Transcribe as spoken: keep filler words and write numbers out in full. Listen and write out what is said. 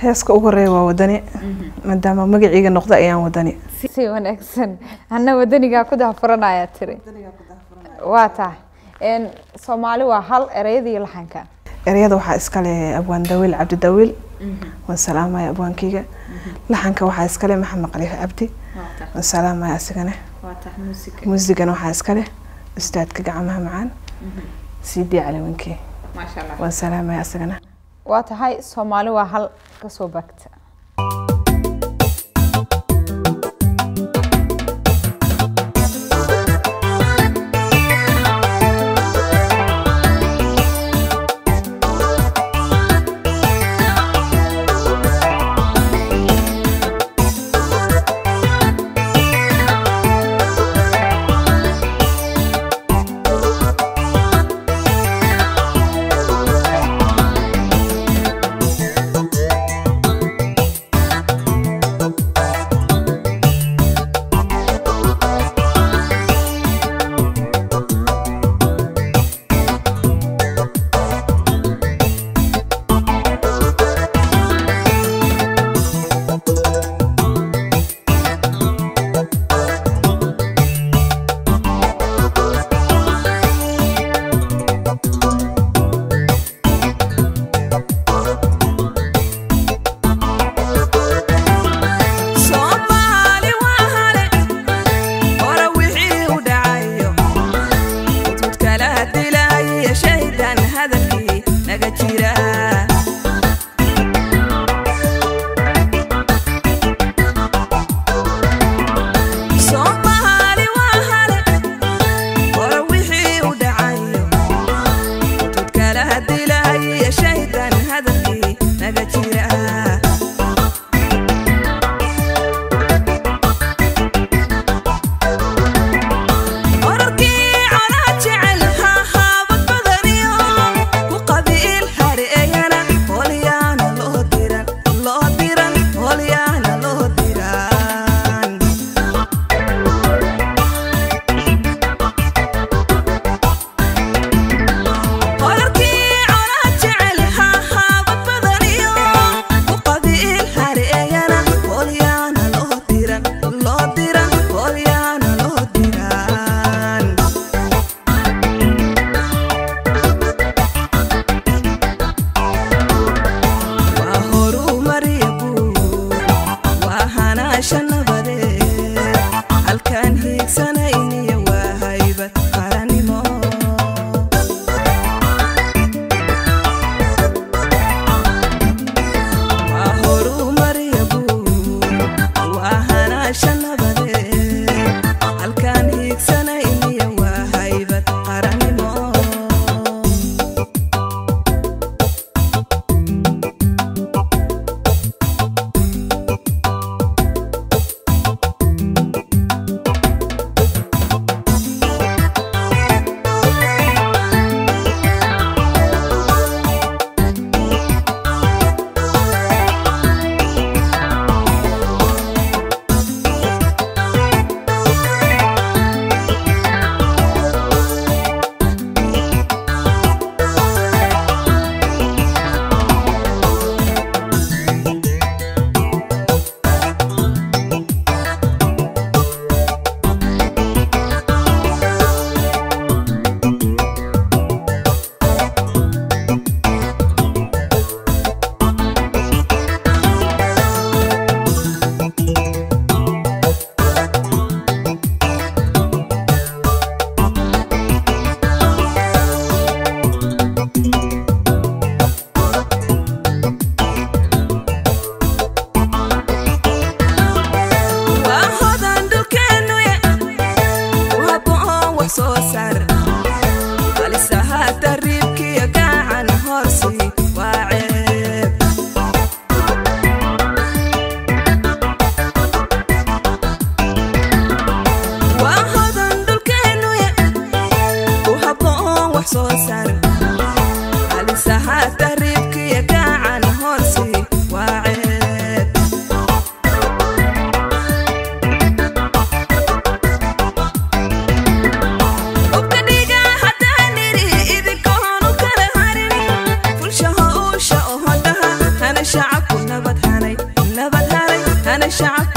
heeska ugu horeeya waa wadani maadaama magaciiga noqda ayaan wadani si wanaagsan anna wadaniga ku daafuranaya tiri waa tahay in Soomaali waa hal ereyadii laxanka ereyada waxa iska leh abwaan Dawiil Cabdi Dawiil wa salaamay abwaankiga laxanka waxa iska leh Maxamed Qaliif Cabdi wa salaamay asagana waa tahay muusika muusigana waxa iska leh ustaadka gacmaha macaan Sidi Cali Winki ma sha Allah wa salaamay asagana waa tahay Soomaali waa hal ka soo bagta shacabka